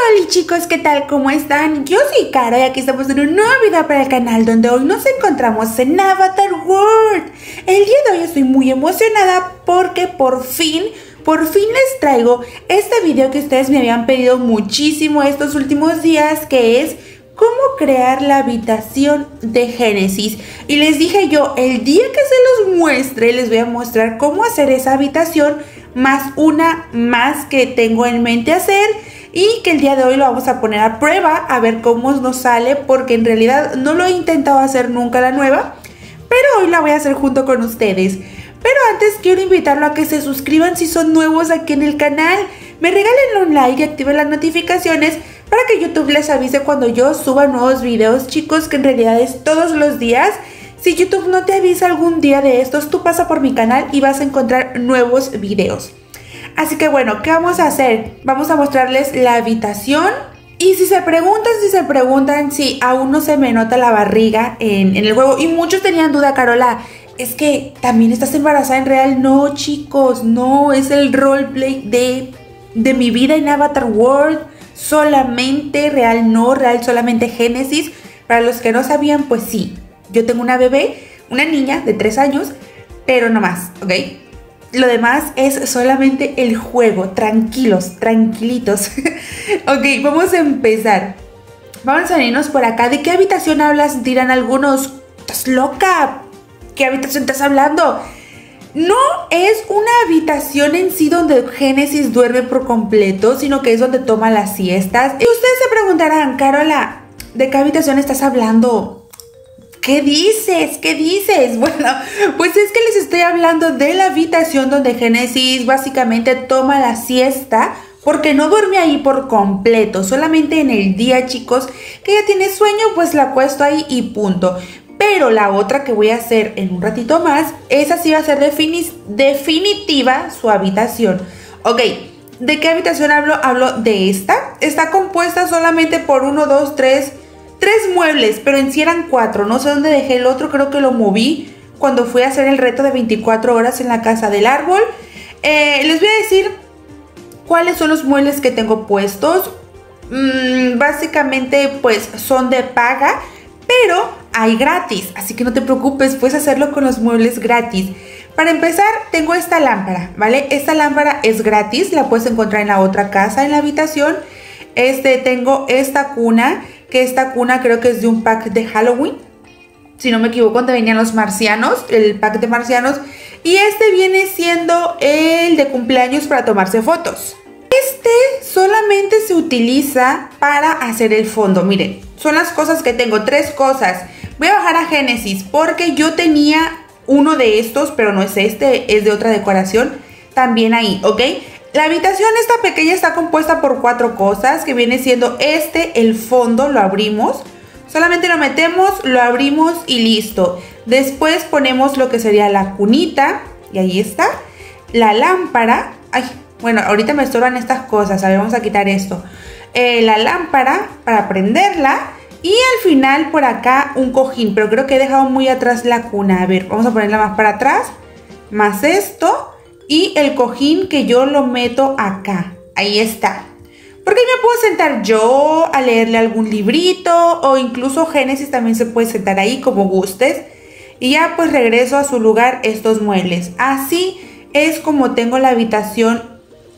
Hola chicos, ¿qué tal? ¿Cómo están? Yo soy Caro y aquí estamos en un nuevo video para el canal donde hoy nos encontramos en Avatar World. El día de hoy estoy muy emocionada porque por fin les traigo este video que ustedes me habían pedido muchísimo estos últimos días, que es cómo crear la habitación de Génesis. Y les dije yo, el día que se los muestre, les voy a mostrar cómo hacer esa habitación, más una más que tengo en mente hacer. Y que el día de hoy lo vamos a poner a prueba, a ver cómo nos sale, porque en realidad no lo he intentado hacer nunca la nueva, pero hoy la voy a hacer junto con ustedes. Pero antes quiero invitarlo a que se suscriban si son nuevos aquí en el canal, me regalen un like y activen las notificaciones para que YouTube les avise cuando yo suba nuevos videos, chicos, que en realidad es todos los días. Si YouTube no te avisa algún día de estos, tú pasa por mi canal y vas a encontrar nuevos videos. Así que bueno, ¿qué vamos a hacer? Vamos a mostrarles la habitación. Y si se preguntan si aún no se me nota la barriga en el juego, y muchos tenían duda, Carola, es que también estás embarazada en real. No, chicos, no, es el roleplay de mi vida en Avatar World. Solamente real, no real, solamente Génesis. Para los que no sabían, pues sí, yo tengo una bebé, una niña de 3 años, pero no más, ¿ok? Lo demás es solamente el juego. Tranquilos, tranquilitos. Ok, vamos a empezar. Vamos a venirnos por acá. ¿De qué habitación hablas? Dirán algunos. ¿Estás loca? ¿Qué habitación estás hablando? No es una habitación en sí donde Génesis duerme por completo, sino que es donde toma las siestas. Y ustedes se preguntarán, Carola, ¿de qué habitación estás hablando? ¿Qué dices? ¿Qué dices? Bueno, pues es que les estoy hablando de la habitación donde Génesis básicamente toma la siesta, porque no duerme ahí por completo, solamente en el día, chicos, que ya tiene sueño, pues la acuesto ahí y punto. Pero la otra que voy a hacer en un ratito más, esa sí va a ser definitiva su habitación. Ok, ¿de qué habitación hablo? Hablo de esta. Está compuesta solamente por 3 muebles, pero en sí eran 4. No sé dónde dejé el otro, creo que lo moví cuando fui a hacer el reto de 24 horas en la casa del árbol. Les voy a decir cuáles son los muebles que tengo puestos. Básicamente pues son de paga, pero hay gratis, así que no te preocupes, puedes hacerlo con los muebles gratis. Para empezar, tengo esta lámpara, ¿vale? Esta lámpara es gratis, la puedes encontrar en la otra casa, en la habitación. Tengo esta cuna, que esta cuna creo que es de un pack de Halloween, si no me equivoco, donde venían los marcianos, el pack de marcianos. Y este viene siendo el de cumpleaños para tomarse fotos. Este solamente se utiliza para hacer el fondo. Miren, son las cosas que tengo, 3 cosas. Voy a bajar a Génesis porque yo tenía uno de estos, pero no es este, es de otra decoración, también ahí, ¿ok? La habitación esta pequeña está compuesta por 4 cosas, que viene siendo el fondo, lo abrimos, solamente lo metemos, lo abrimos y listo. Después ponemos lo que sería la cunita, y ahí está, la lámpara, ay, bueno, ahorita me estorban estas cosas, a ver, vamos a quitar esto, la lámpara para prenderla, y al final por acá un cojín, pero creo que he dejado muy atrás la cuna. A ver, vamos a ponerla más para atrás, más esto. Y el cojín que yo lo meto acá, ahí está. Porque ahí me puedo sentar yo a leerle algún librito, o incluso Génesis también se puede sentar ahí como gustes. Y ya pues regreso a su lugar estos muebles. Así es como tengo la habitación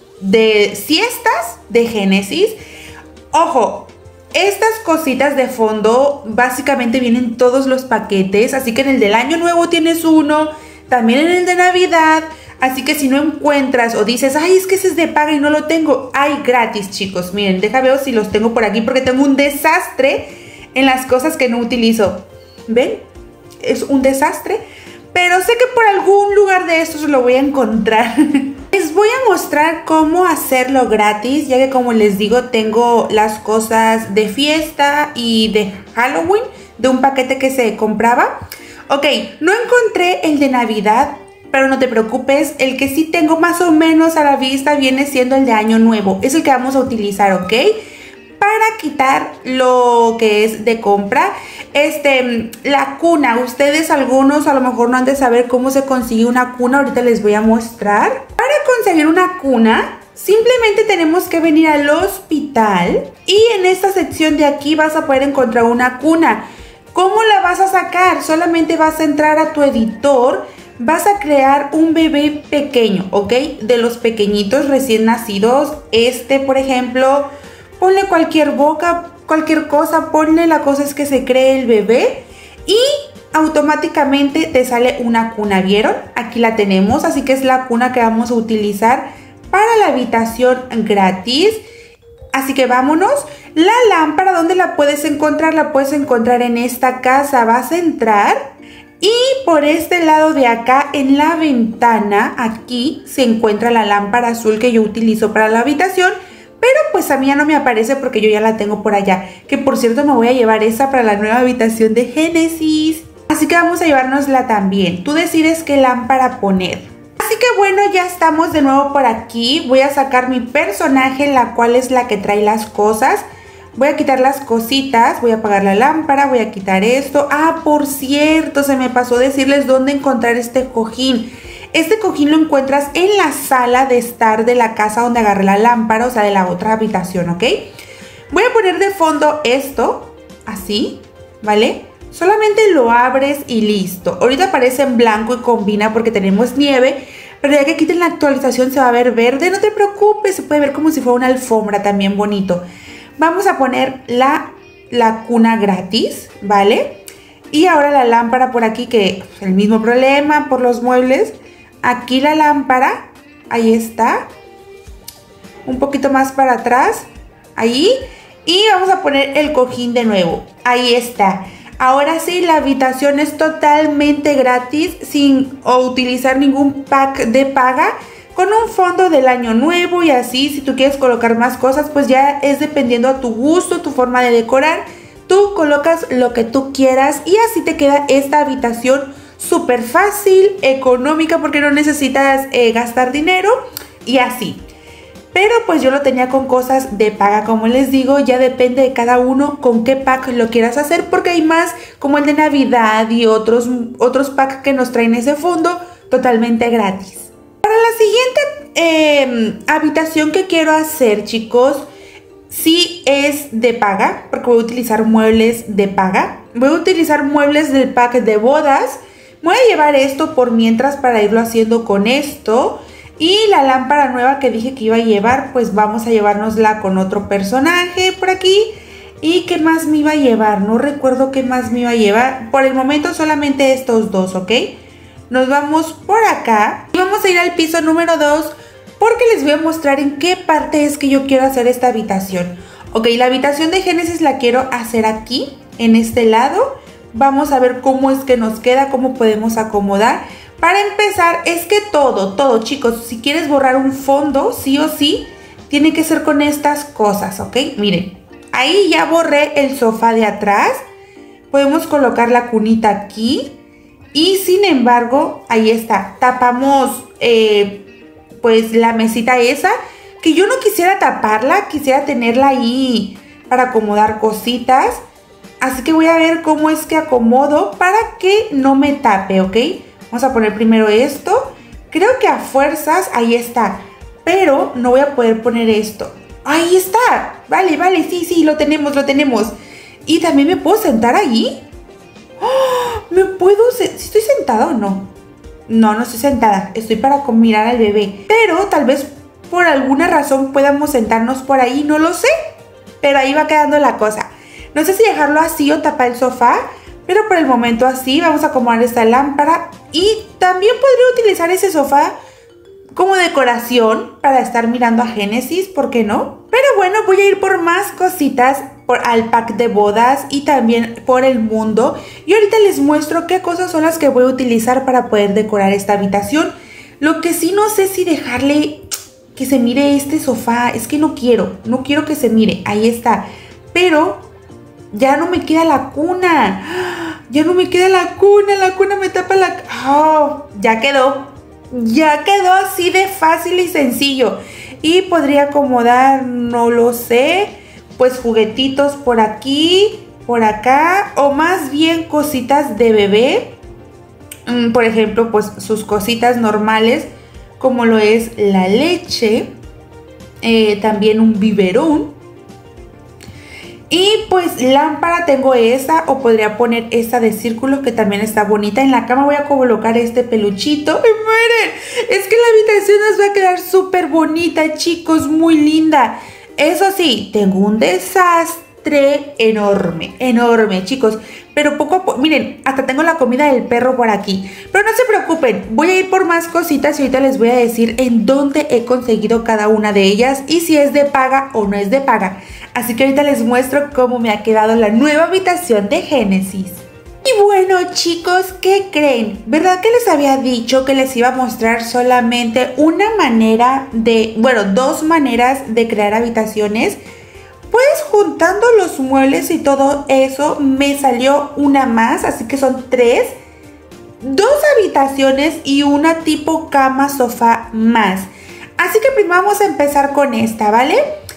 de siestas de Génesis. Ojo, estas cositas de fondo básicamente vienen en todos los paquetes. Así que en el del año nuevo tienes uno, también en el de Navidad. Así que si no encuentras o dices, ay, es que ese es de paga y no lo tengo, hay gratis, chicos. Miren, déjame ver si los tengo por aquí porque tengo un desastre en las cosas que no utilizo. ¿Ven? Es un desastre, pero sé que por algún lugar de estos lo voy a encontrar. Les voy a mostrar cómo hacerlo gratis, ya que como les digo, tengo las cosas de fiesta y de Halloween, de un paquete que se compraba. Ok, no encontré el de Navidad, pero no te preocupes, el que sí tengo más o menos a la vista viene siendo el de Año Nuevo. Es el que vamos a utilizar, ¿ok? Para quitar lo que es de compra. La cuna, ustedes algunos a lo mejor no han de saber cómo se consigue una cuna. Ahorita les voy a mostrar. Para conseguir una cuna, Simplemente tenemos que venir al hospital y en esta sección de aquí vas a poder encontrar una cuna. ¿Cómo la vas a sacar? Solamente vas a entrar a tu editor, vas a crear un bebé pequeño, ¿ok? De los pequeñitos recién nacidos, por ejemplo, ponle cualquier boca, cualquier cosa, ponle, la cosa es que se cree el bebé y automáticamente te sale una cuna, ¿vieron? Aquí la tenemos, así que es la cuna que vamos a utilizar para la habitación gratis. Así que vámonos. La lámpara, ¿dónde la puedes encontrar? La puedes encontrar en esta casa. Vas a entrar y por este lado de acá, en la ventana, aquí se encuentra la lámpara azul que yo utilizo para la habitación. Pero pues a mí ya no me aparece porque yo ya la tengo por allá. Que por cierto me voy a llevar esa para la nueva habitación de Génesis. Así que vamos a llevárnosla también. Tú decides qué lámpara poner. Así que bueno, ya estamos de nuevo por aquí. Voy a sacar mi personaje, la cual es la que trae las cosas. Voy a quitar las cositas, voy a apagar la lámpara, voy a quitar esto. Ah, por cierto, se me pasó decirles dónde encontrar este cojín. Este cojín lo encuentras en la sala de estar de la casa donde agarré la lámpara, o sea, de la otra habitación, ¿ok? Voy a poner de fondo esto, así, ¿vale? Solamente lo abres y listo. Ahorita aparece en blanco y combina porque tenemos nieve, pero ya que quiten la actualización se va a ver verde. No te preocupes, se puede ver como si fuera una alfombra también bonito. Vamos a poner la cuna gratis, ¿vale? Y ahora la lámpara por aquí, que el mismo problema por los muebles. Aquí la lámpara, ahí está. Un poquito más para atrás, ahí. Y vamos a poner el cojín de nuevo, ahí está. Ahora sí, la habitación es totalmente gratis, sin utilizar ningún pack de paga, con un fondo del año nuevo y así. Si tú quieres colocar más cosas, pues ya es dependiendo a tu gusto, tu forma de decorar. Tú colocas lo que tú quieras y así te queda esta habitación súper fácil, económica, porque no necesitas gastar dinero y así. Pero pues yo lo tenía con cosas de paga, como les digo, ya depende de cada uno con qué pack lo quieras hacer, porque hay más como el de Navidad y otros packs que nos traen ese fondo totalmente gratis. Para la siguiente habitación que quiero hacer, chicos, sí es de paga, porque voy a utilizar muebles de paga. Voy a utilizar muebles del pack de bodas. Voy a llevar esto por mientras para irlo haciendo con esto. Y la lámpara nueva que dije que iba a llevar, pues vamos a llevárnosla con otro personaje por aquí. ¿Y qué más me iba a llevar? No recuerdo qué más me iba a llevar. Por el momento solamente estos dos, ¿ok? Nos vamos por acá y vamos a ir al piso número 2 porque les voy a mostrar en qué parte es que yo quiero hacer esta habitación. Ok, la habitación de Génesis la quiero hacer aquí, en este lado. Vamos a ver cómo es que nos queda, cómo podemos acomodar. Para empezar, es que todo, chicos, si quieres borrar un fondo, sí o sí, tiene que ser con estas cosas, ¿ok? Miren, ahí ya borré el sofá de atrás. Podemos colocar la cunita aquí. Y sin embargo, ahí está, tapamos pues la mesita esa, que yo no quisiera taparla, quisiera tenerla ahí para acomodar cositas. Así que voy a ver cómo es que acomodo para que no me tape, ¿ok? Vamos a poner primero esto. Creo que a fuerzas, ahí está. Pero no voy a poder poner esto. ¡Ahí está! Vale, sí, lo tenemos. ¿Y también me puedo sentar ahí? ¡Oh! ¿Me puedo sentar? ¿Estoy sentada o no? No estoy sentada. Estoy para mirar al bebé. Pero tal vez por alguna razón podamos sentarnos por ahí. No lo sé. Pero ahí va quedando la cosa. No sé si dejarlo así o tapar el sofá. Pero por el momento así. Vamos a acomodar esta lámpara. Y también podría utilizar ese sofá como decoración para estar mirando a Génesis, ¿por qué no? Pero bueno, voy a ir por más cositas al pack de bodas y también por el mundo. Y ahorita les muestro qué cosas son las que voy a utilizar para poder decorar esta habitación. Lo que sí no sé si dejarle que se mire este sofá, es que no quiero que se mire, ahí está. Pero ya no me queda la cuna, la cuna me tapa la... Oh, ya quedó así de fácil y sencillo. Y podría acomodar, no lo sé, pues juguetitos por aquí, por acá, o más bien cositas de bebé. Por ejemplo, pues sus cositas normales, como lo es la leche. también un biberón. Y pues lámpara tengo esta, o podría poner esta de círculos que también está bonita. En la cama voy a colocar este peluchito. ¡Miren! Es que la habitación nos va a quedar súper bonita, chicos, muy linda. Eso sí, tengo un desastre enorme, chicos. Pero poco a poco, miren, hasta tengo la comida del perro por aquí. Pero no se preocupen, voy a ir por más cositas y ahorita les voy a decir en dónde he conseguido cada una de ellas y si es de paga o no es de paga. Así que ahorita les muestro cómo me ha quedado la nueva habitación de Génesis. Y bueno, chicos, ¿qué creen? ¿Verdad que les había dicho que les iba a mostrar solamente una manera de, bueno, dos maneras de crear habitaciones? Pues juntando los muebles y todo eso me salió una más, así que son tres. Dos habitaciones y una tipo cama sofá más. Así que primero vamos a empezar con esta, ¿vale?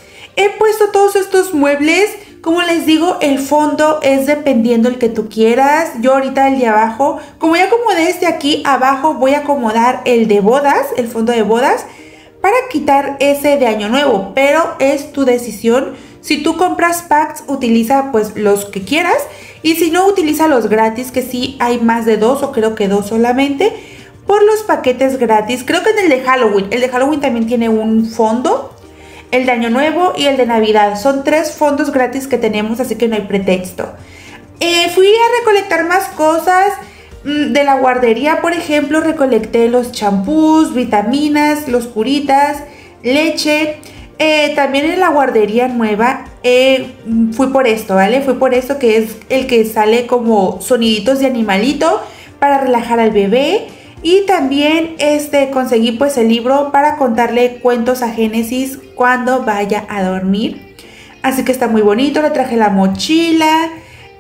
He puesto todos estos muebles. Como les digo, el fondo es dependiendo el que tú quieras. Yo ahorita el de abajo, como ya acomodé este aquí, abajo voy a acomodar el de bodas, el fondo de bodas, para quitar ese de año nuevo, pero es tu decisión. Si tú compras packs, utiliza pues los que quieras, y si no, utiliza los gratis, que sí hay más de dos, o creo que dos solamente, por los paquetes gratis. Creo que en el de Halloween también tiene un fondo, el de año nuevo y el de Navidad. Son tres fondos gratis que tenemos, así que no hay pretexto. Fui a recolectar más cosas. De la guardería, por ejemplo, recolecté los champús, vitaminas, los curitas, leche. También en la guardería nueva fui por esto, ¿vale? Fui por esto, que es el que sale como soniditos de animalito para relajar al bebé. Y también conseguí pues el libro para contarle cuentos a Génesis cuando vaya a dormir. Así que está muy bonito. Le traje la mochila,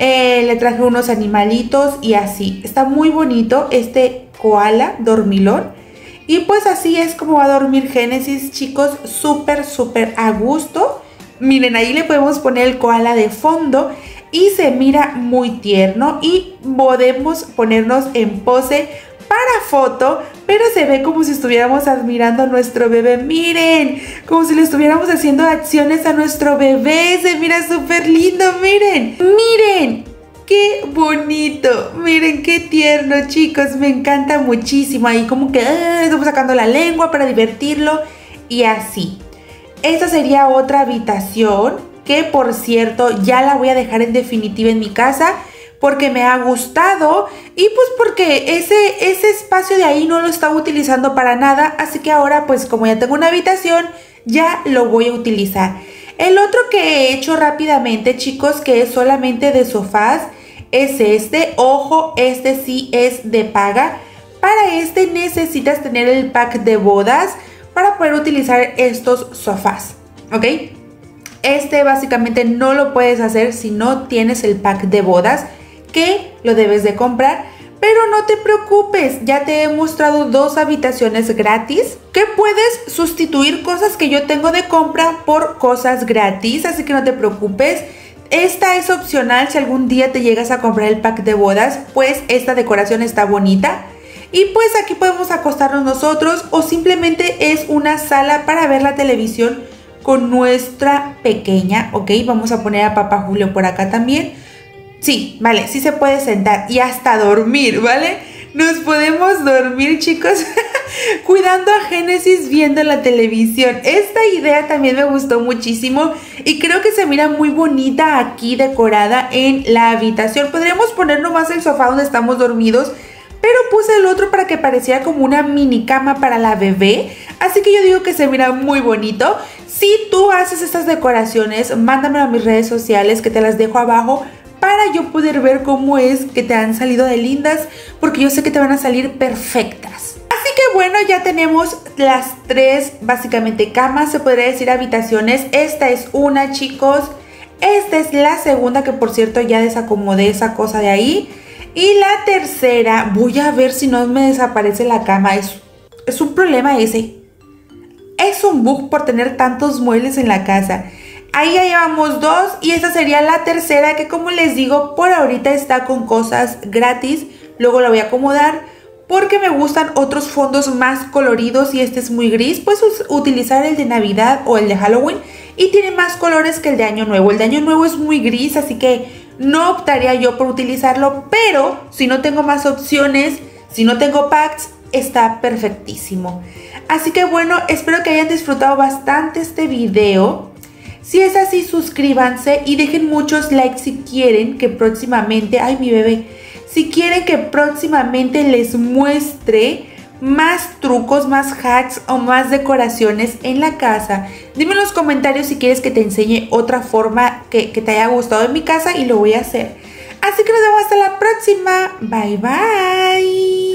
le traje unos animalitos y así. Está muy bonito este koala dormilón. Y pues así es como va a dormir Génesis, chicos. Súper, súper a gusto. Miren, ahí le podemos poner el koala de fondo y se mira muy tierno. Y podemos ponernos en pose para foto, pero se ve como si estuviéramos admirando a nuestro bebé. Miren, como si le estuviéramos haciendo acciones a nuestro bebé. Se mira súper lindo, miren. Miren, qué bonito. Miren, qué tierno, chicos. Me encanta muchísimo. Ahí como que estamos sacando la lengua para divertirlo y así. Esta sería otra habitación que, por cierto, ya la voy a dejar en definitiva en mi casa, porque me ha gustado y pues porque ese espacio de ahí no lo estaba utilizando para nada, así que ahora pues como ya tengo una habitación, ya lo voy a utilizar. El otro que he hecho rápidamente, chicos, que es solamente de sofás, es este. Ojo, este sí es de paga. Para este necesitas tener el pack de bodas para poder utilizar estos sofás, ¿ok? Este básicamente no lo puedes hacer si no tienes el pack de bodas, que lo debes de comprar, pero no te preocupes, ya te he mostrado dos habitaciones gratis que puedes sustituir cosas que yo tengo de compra por cosas gratis, así que no te preocupes. Esta es opcional si algún día te llegas a comprar el pack de bodas, pues esta decoración está bonita. Y pues aquí podemos acostarnos nosotros, o simplemente es una sala para ver la televisión con nuestra pequeña, ¿ok? Vamos a poner a Papá Julio por acá también. Sí, vale, sí se puede sentar y hasta dormir, ¿vale? Nos podemos dormir, chicos, cuidando a Génesis viendo la televisión. Esta idea también me gustó muchísimo y creo que se mira muy bonita aquí decorada en la habitación. Podríamos poner nomás el sofá donde estamos dormidos, pero puse el otro para que pareciera como una mini cama para la bebé. Así que yo digo que se mira muy bonito. Si tú haces estas decoraciones, mándamelo a mis redes sociales, que te las dejo abajo, para yo poder ver cómo es que te han salido de lindas, porque yo sé que te van a salir perfectas. Así que bueno, ya tenemos las tres básicamente camas, se podría decir habitaciones. Esta es una, chicos. Esta es la segunda, que por cierto ya desacomodé esa cosa de ahí. Y la tercera, voy a ver si no me desaparece la cama. Es un problema ese. Es un bug por tener tantos muebles en la casa. Ahí ya llevamos dos y esta sería la tercera, que como les digo, por ahorita está con cosas gratis. Luego la voy a acomodar porque me gustan otros fondos más coloridos y este es muy gris, pues utilizar el de Navidad o el de Halloween y tiene más colores que el de Año Nuevo. El de Año Nuevo es muy gris, así que no optaría yo por utilizarlo, pero si no tengo más opciones, si no tengo packs, está perfectísimo. Así que bueno, espero que hayan disfrutado bastante este video. Si es así, suscríbanse y dejen muchos likes si quieren que próximamente, ay mi bebé, si quieren que próximamente les muestre más trucos, más hacks o más decoraciones en la casa. Dime en los comentarios si quieres que te enseñe otra forma que te haya gustado en mi casa y lo voy a hacer. Así que nos vemos hasta la próxima. Bye bye.